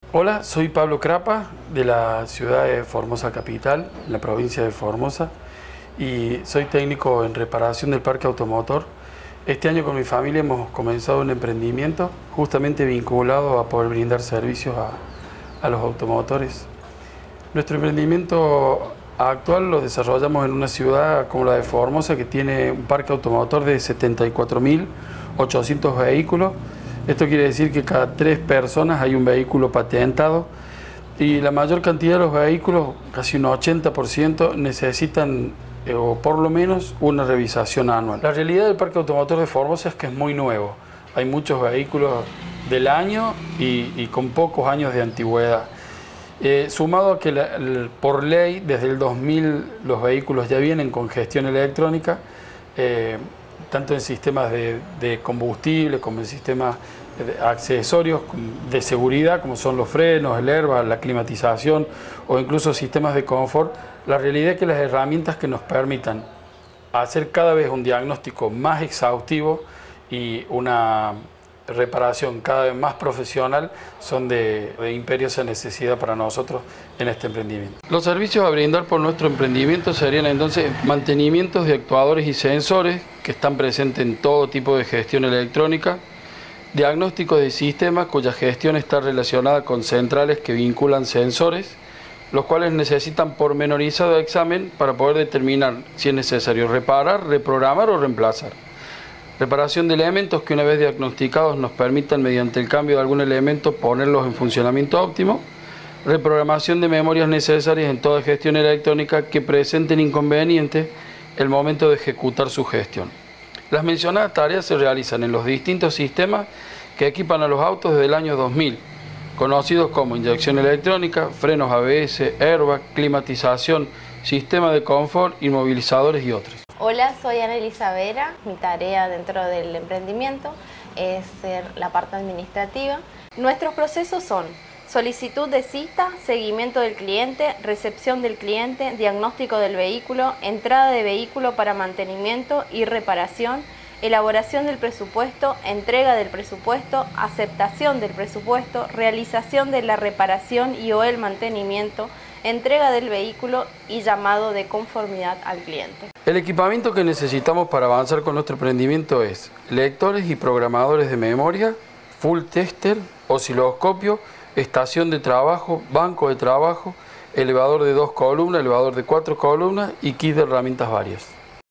Hola, soy Pablo Crapa, de la ciudad de Formosa Capital, en la provincia de Formosa, y soy técnico en reparación del parque automotor. Este año con mi familia hemos comenzado un emprendimiento justamente vinculado a poder brindar servicios a los automotores. Nuestro emprendimiento actual lo desarrollamos en una ciudad como la de Formosa, que tiene un parque automotor de 74.800 vehículos. Esto quiere decir que cada 3 personas hay un vehículo patentado, y la mayor cantidad de los vehículos, casi un 80%, necesitan o por lo menos una revisación anual. La realidad del parque automotor de Formosa es que es muy nuevo. Hay muchos vehículos del año y con pocos años de antigüedad. Sumado a que por ley desde el 2000 los vehículos ya vienen con gestión electrónica, tanto en sistemas de combustible como en sistemas accesorios de seguridad, como son los frenos, el airbag, la climatización o incluso sistemas de confort. La realidad es que las herramientas que nos permitan hacer cada vez un diagnóstico más exhaustivo y una reparación cada vez más profesional son de imperiosa necesidad para nosotros en este emprendimiento. Los servicios a brindar por nuestro emprendimiento serían entonces mantenimientos de actuadores y sensores que están presentes en todo tipo de gestión electrónica, diagnósticos de sistemas cuya gestión está relacionada con centrales que vinculan sensores, los cuales necesitan pormenorizado examen para poder determinar si es necesario reparar, reprogramar o reemplazar. Reparación de elementos que una vez diagnosticados nos permitan mediante el cambio de algún elemento ponerlos en funcionamiento óptimo. Reprogramación de memorias necesarias en toda gestión electrónica que presenten inconvenientes el momento de ejecutar su gestión. Las mencionadas tareas se realizan en los distintos sistemas que equipan a los autos desde el año 2000, conocidos como inyección electrónica, frenos ABS, airbag, climatización, sistema de confort, inmovilizadores y otros. Hola, soy Ana Elisa Vera. Mi tarea dentro del emprendimiento es ser la parte administrativa. Nuestros procesos son solicitud de cita, seguimiento del cliente, recepción del cliente, diagnóstico del vehículo, entrada de vehículo para mantenimiento y reparación, elaboración del presupuesto, entrega del presupuesto, aceptación del presupuesto, realización de la reparación y o el mantenimiento, entrega del vehículo y llamado de conformidad al cliente. El equipamiento que necesitamos para avanzar con nuestro emprendimiento es lectores y programadores de memoria, full tester, osciloscopio, estación de trabajo, banco de trabajo, elevador de 2 columnas, elevador de 4 columnas y kit de herramientas varias.